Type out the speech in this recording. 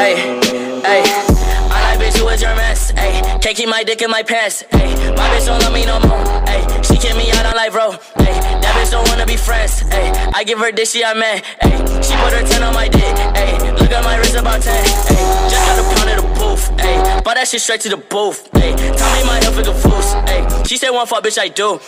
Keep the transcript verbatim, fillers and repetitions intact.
Hey, hey, I like bitch, you was your mess. Hey, can't keep my dick in my pants. Hey, my bitch don't love me no more. Hey, she kick me out on life, bro. Hey, that bitch don't wanna be friends. Hey, I give her dick, she a man. Hey, she put her ten on my dick. Hey, look at my wrist about ten. Hey, just got a pound of the booth. Hey, bought that shit straight to the booth. Hey, tell me my health is a fool. Hey, she said one fuck, bitch, I do.